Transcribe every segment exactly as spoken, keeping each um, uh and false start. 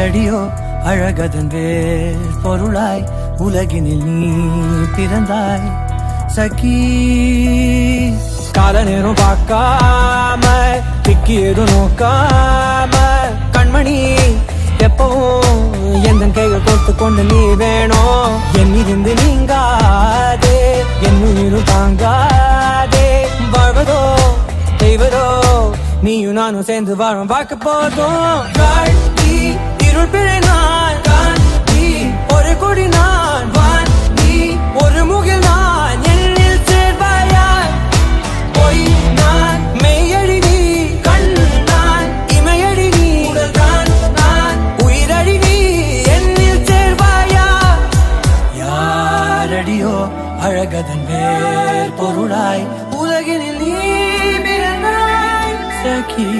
யாரடியோ அழகதன் வேர் பொருளாய் உலகினில் நீ பிறந்தாய் சகி. கால நேரம் பார்க்காம திக்கி ஏதும் நோக்காம கண்மணி எப்பவும் எந்த கைகள் கொடுத்து கொண்டு நீ வேணும். என்னிருந்து நீங்காதே என் உயிரும் தாங்காதே. வாழ்வதோ செய்வதோ நீயும் நானும் சேர்ந்து வாழும் பார்க்க போதும். காட்டி இருள் பிழை நான் காட்டி ஒரு கொடி நான் வான் நீ ஒரு முகில் நான் என்னில் சேர்வாயாய். பொய் நான் மெய்யடி நீ கண் நான் இமையடி நீ உடல் தான் நான் உயிரடி நீ என்னில் சேர்வாயா. யாரடியோ அழகதன் வேர் பொருளாய் உலகினில் நீ பிறந்தாய் சகி.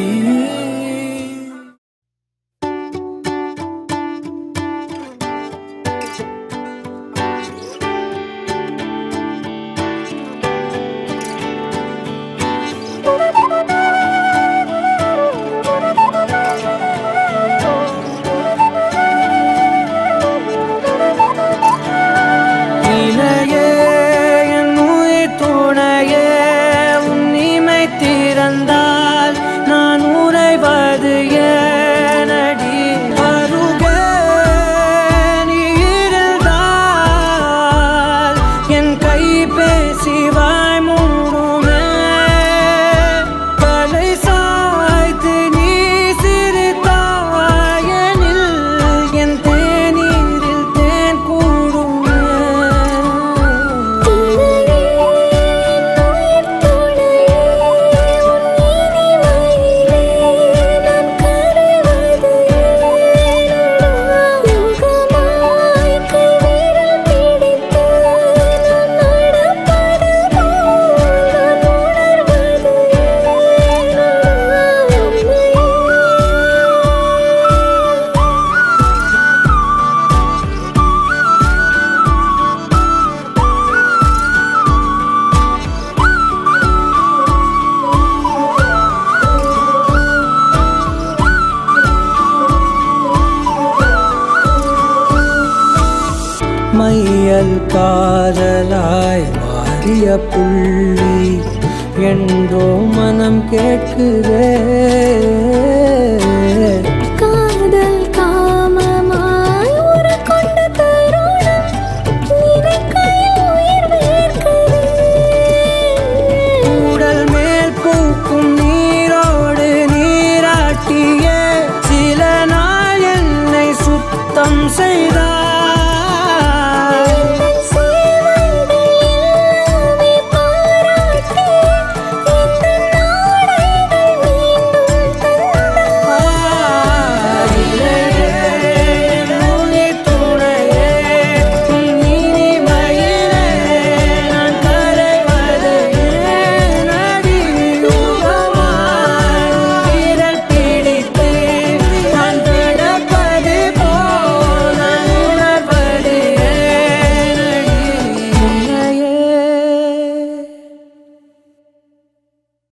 மையல் காதலாய் மாறிய புள்ளி என்றோ மனம் கேட்குதே. காதல் காமமாய் ஒரு கொண்ட தருணம் நினைக்கையில் உயிர் வேர்க்குதே. உடல் மேல் பூக்கும் நீரோடு நீராட்டிய சில நாள் என்னை சுத்தம் செய்தார்.